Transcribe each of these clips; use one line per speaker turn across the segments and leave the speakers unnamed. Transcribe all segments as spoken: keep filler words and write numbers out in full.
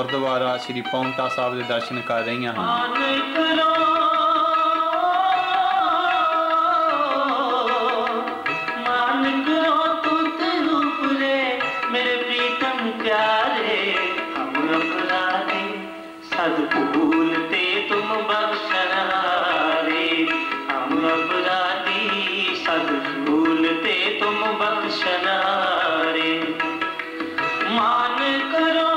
गुरुद्वारा श्री पाउंटा साहब के दर्शन कर रही हैं।
भूलते तुम बख्शनारे, हम अपराधी सद भूलते तुम बख्शनारे। मान करो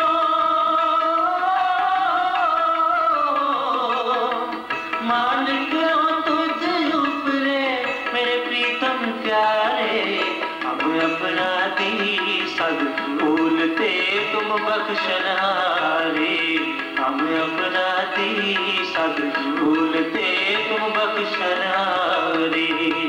मान करो तुझ ऊपरे मेरे प्रीतम प्यारे, हम अपराधी सद भूलते तुम बख्शनारे, हम अपराधी सद भूलते तुम बख्शनारे।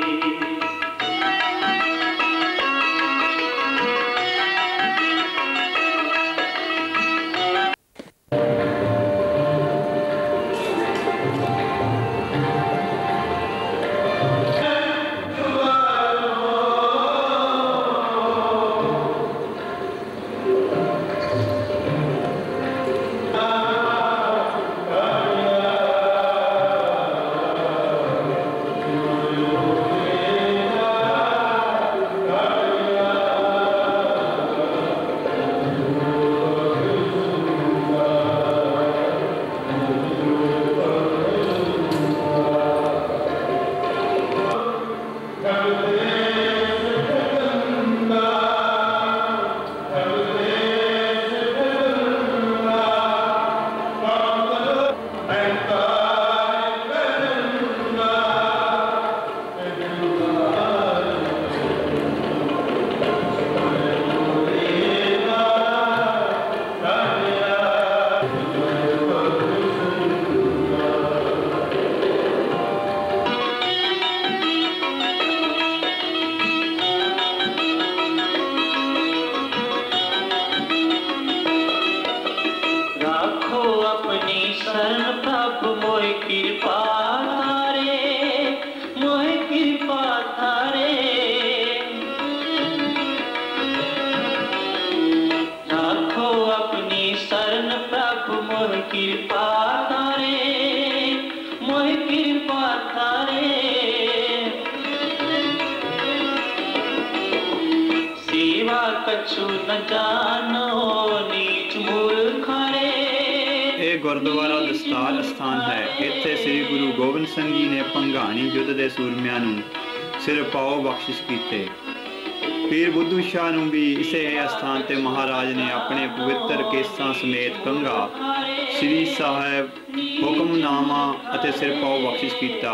गुरुद्वारा दस्तार स्थान है। इत्थे श्री गुरु गोबिंद सिंह जी ने भंगाणी युद्ध के सूरमियां नूं सिर पाओ बख्शिश कीते। पीर बुद्धू शाह नूं भी इसे स्थान ते महाराज ने अपने पवित्र केसां समेत कंघा, श्री साहिब, हुक्मनामा अते सिर पाओ बख्शिश कीता।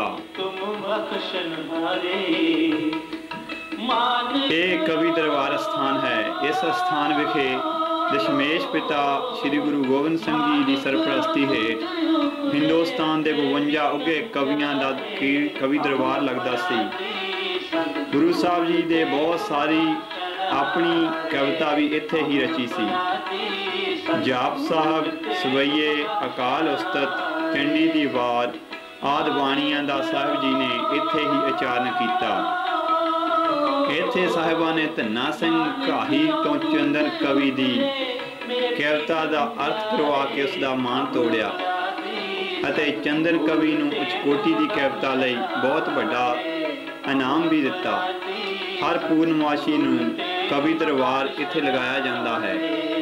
यह कवि दरबार स्थान है। इस स्थान विखे दशमेश पिता श्री गुरु गोबिंद सिंह जी की सरपरस्ती हेठ हिंदुस्तान के बवंजा उगे कवियां का कवि दरबार लगता सी। गुरु साहब जी ने बहुत सारी अपनी कविता भी इत्थे ही रची सी। जाप साहब, सवैये, अकाल उस्तत, चंडी दी वार आदि बाणियां दा साहब जी ने इत्थे ही उचारण किया। इत्थे साहिबा ने धन्ना सिंह घाही तो चंदन कवि दी कविता का अर्थ करवा के उसका मान तोड़िया अते चंदन कवि नूं उचकोटी की कविता लई बहुत बड़ा इनाम भी दिता। हर पूर्णमाशी नूं कवि दरबार इत्थे लगाया जाता है।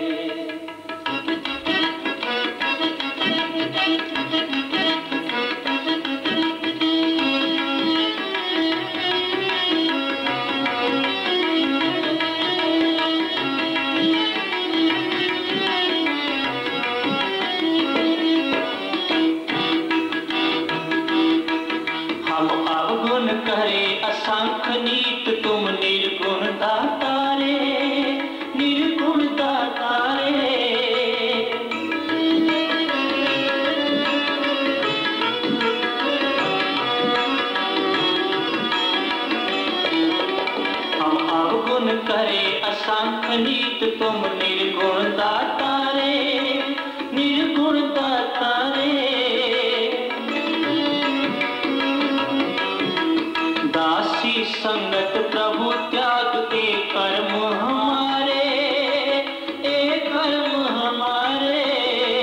संगत प्रभु त्याग के कर्म हमारे, ए कर्म हमारे।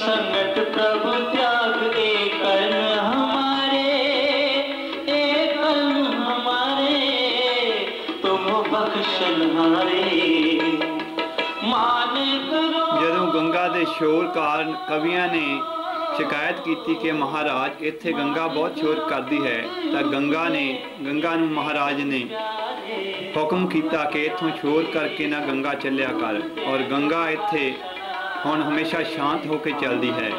संगत प्रभु त्याग ए कर्म हमारे, ए कर्म हमारे, तुम बख्शनहारे। मान करो
ਜਦੋਂ ਗੰਗਾ ਦੇ ਸ਼ੋਰ ਕਾਰਨ ਕਵੀਆਂ ਨੇ शिकायत की कि महाराज इत्थे गंगा बहुत शोर करती है, तो गंगा ने गंगा नूं महाराज ने हुक्म किया कि इत्थों शोर करके ना गंगा चलिया कर, और गंगा इत्थे हुण हमेशा शांत होकर चलती है।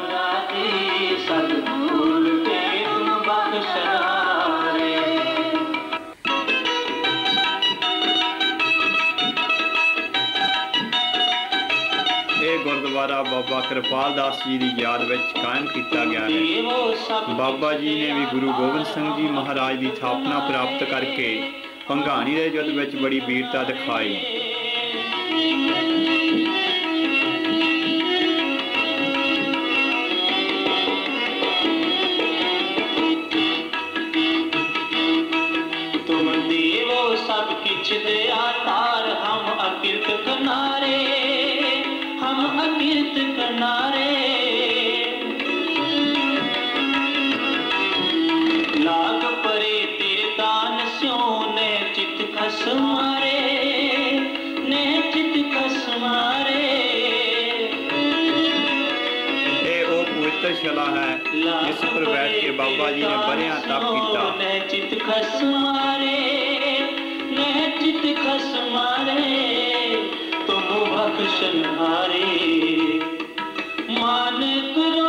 गुरुद्वारा बाबा कृपाल दास जी की याद में कायम किया गया है। बाबा जी ने भी गुरु गोबिंद सिंह जी महाराज की स्थापना प्राप्त करके भंगाणी के युद्ध में बड़ी वीरता दिखाई।
तुम देवो सब किछ दया तार, हम अकिरत किनारे, हम अकिरत किनारे। लाग परे तेरे दान स्यों ने चित खस मारे, ने चित खस मारे।
ये वो पवित्र शिला है जिस पर बैठ के बाबा जी ने बड़िया तप किया।
ने चित खस मारे, ने चित खस मारे, तुम बख्शनहारे। मान करो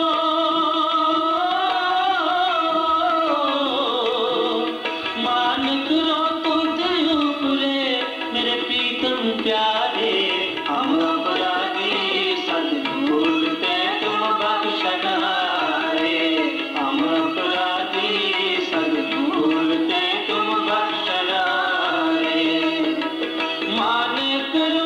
मान करो तुझे ऊपरे मेरे प्रीतम प्यारे। हम अपराधी सद भूलते तुम बख्शनहारे, हम अपराधी सद भूलते तुम बख्शनहारे। मान करो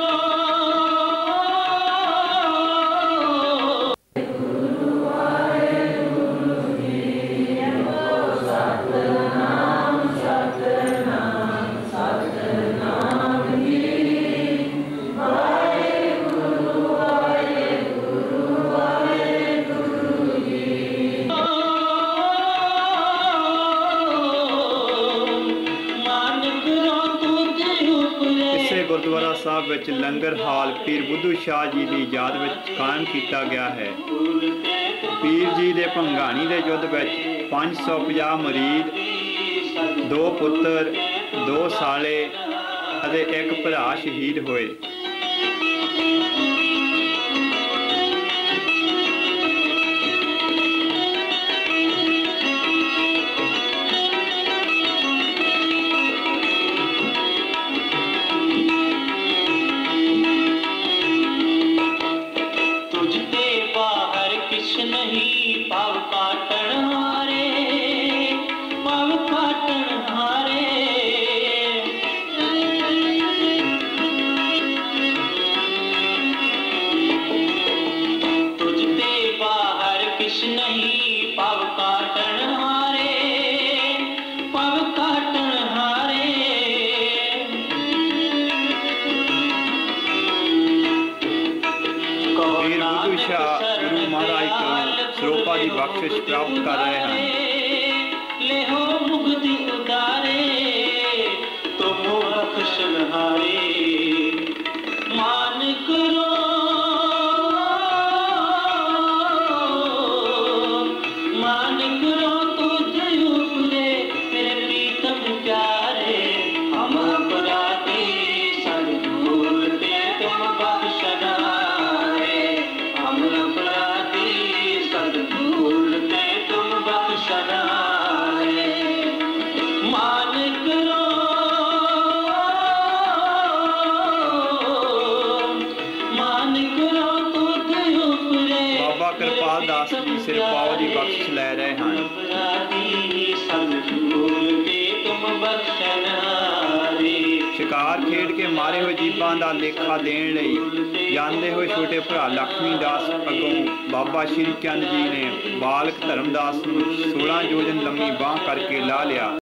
गुरुद्वारा साहब विच लंगर हाल पीर बुद्धू शाह जी की याद में कायम किया गया है। पीर जी के भंगाणी के युद्ध में पाँच सौ पचास मरीद, दो पुत्र, दो साले अते एक भरा शहीद होए।
नहीं पाव काटण हारे, पाव काटण हारे। तुझते बाहर किस नहीं पाव काटण हारे, पाव काटण हारे।
पीर बुद्धू शाह गुरु महाराज को सरोपा की बख्शिश प्राप्त कर रहे हैं।
ले हो मुक्ति उतारे, तुम बख्शनहारे। मान करो मान करो तुझे ऊपरे मेरे प्रीतम प्यारे। हम अपराधी सद भूलते तुम बख्शनहारे, हम अपराधी सद भूलते तुम बख्शनहारे। मान करो मान करो तुझे ऊपरे
बाबा कृपाल दास जी सिर पाव की बख्शिश ले रहे हैं।
अपराधी सद भूलते तुम बख्शनहारे।
शिकार खेड के मारे हुए जीवां का लेखा देण लई जांदे हुए छोटे भरा लक्ष्मी दास अगों बाबा श्री चंद जी ने बालक धर्मदास नूं सोलह योजन लंबी बांह करके ला लिया।